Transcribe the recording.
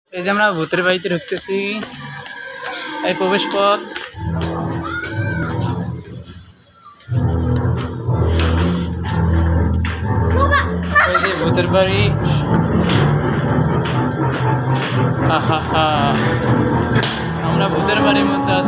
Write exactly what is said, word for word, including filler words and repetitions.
এই যে আমরা ভূতের বাড়িতে ঢুকতেছি, এই প্রবেশ পথ। এই যে ভূতের বাড়ি। হা হা হা, আমরা ভূতের বাড়ির মধ্যে আছি।